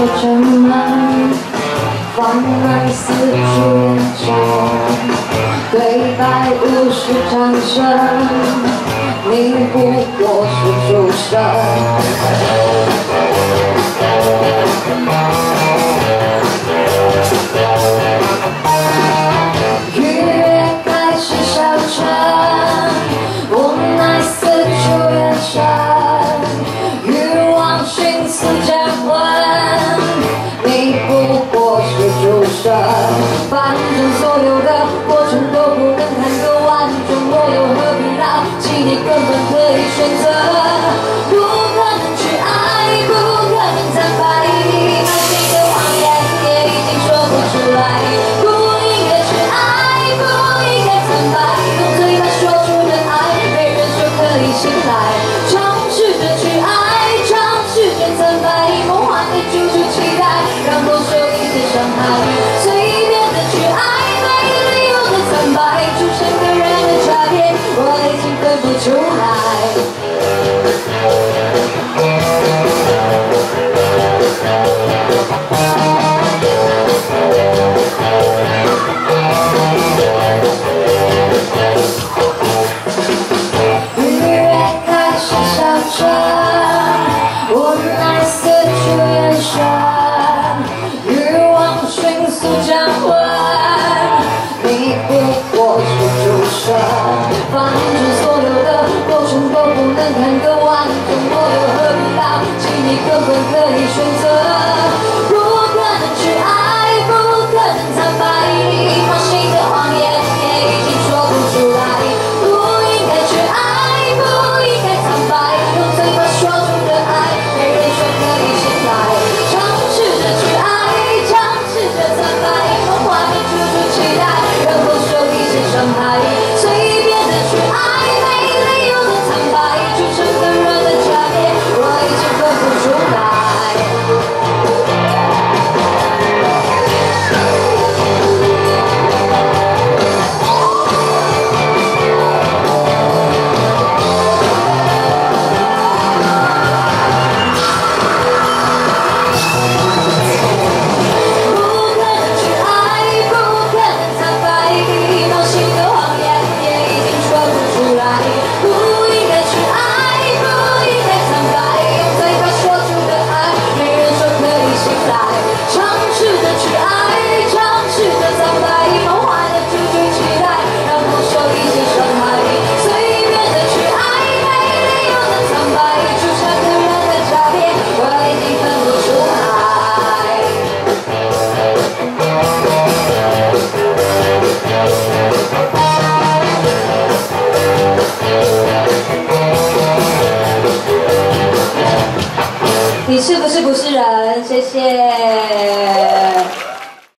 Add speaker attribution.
Speaker 1: 着门，放任四处演唱，对白无需掌声，你不过是主神。愉悦开始消沉，无奈四处远山，欲望迅速降温，你不过是主神。反正所有的过程都不能看个完整，我又何必牢记？你根本可以选择，不可能去爱，不可能坦白，满心的谎言也已经说不出来。不应该去爱，不应该坦白，用嘴巴说出的爱，没人说可以信赖。尝试着去爱，尝试着坦白，梦幻的处处期待，然后受一些伤害。随便的去爱，没理由的坦白，出现个人的差别，我已经分不出来。愉悦开始消沉，无奈四处延伸，欲望迅速降温，你不过是主神。反正所有的过程都不能看个完整，我又何必牢记？你根本可以选择，不可能去爱，不可能坦白，冒险的谎言也已经说不出来。不应该去爱，不应该坦白，用嘴巴说出的爱，没人说可以信赖。尝试着去爱，尝试着坦白，梦幻的处处期待，然后受一些伤害。随便的去爱，没理由的坦白，出成个人的差别，我已经分不出来。不可能去爱，不可能坦白，冒险的谎言也已经说不出来。不应该去爱，不应该坦白，用嘴巴说出的爱，没人说可以信赖。尝试着去爱，尝试着坦白，梦幻的处处期待，然后受一些伤害。随便的去爱，没理由的坦白，出现个人的差别，我已经分不出来。你是不是人？谢谢。